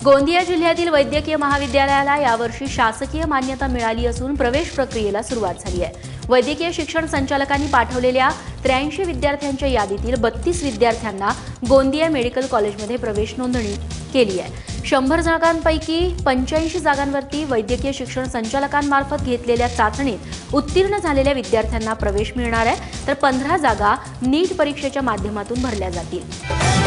गोंदिया जिल्ह्यातील वैद्यकीय महाविद्यालयाला यावर्षी शासकीय मान्यता मिळाली असून प्रवेश प्रक्रियेला सुरुवात झाली आहे। वैद्यकीय शिक्षण संचालकांनी पाठवलेल्या 83 विद्यार्थ्यांच्या यादीतील 32 विद्यार्थ्यांना गोंदिया मेडिकल कॉलेजमध्ये प्रवेश नोंदणी केली आहे। 100 जागांपैकी 85 जागांवरती वैद्यकीय शिक्षण संचालकांमार्फत घेतलेल्या चाचणीत उत्तीर्ण झालेल्या विद्यार्थ्यांना प्रवेश मिळणार आहे, तर 15 जागा नीट परीक्षेच्या माध्यमातून भरल्या जातील।